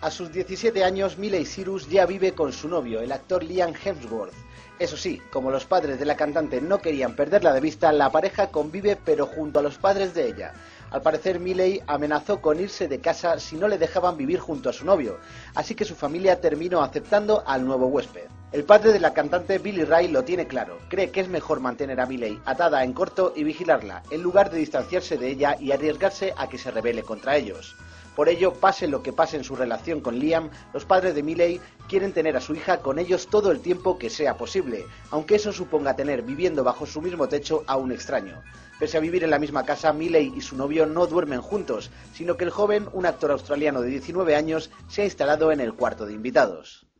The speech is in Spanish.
A sus 17 años, Miley Cyrus ya vive con su novio, el actor Liam Hemsworth. Eso sí, como los padres de la cantante no querían perderla de vista, la pareja convive pero junto a los padres de ella. Al parecer, Miley amenazó con irse de casa si no le dejaban vivir junto a su novio, así que su familia terminó aceptando al nuevo huésped. El padre de la cantante, Billy Ray, lo tiene claro. Cree que es mejor mantener a Miley atada en corto y vigilarla, en lugar de distanciarse de ella y arriesgarse a que se rebele contra ellos. Por ello, pase lo que pase en su relación con Liam, los padres de Miley quieren tener a su hija con ellos todo el tiempo que sea posible, aunque eso suponga tener viviendo bajo su mismo techo a un extraño. Pese a vivir en la misma casa, Miley y su novio no duermen juntos, sino que el joven, un actor australiano de 19 años, se ha instalado en el cuarto de invitados.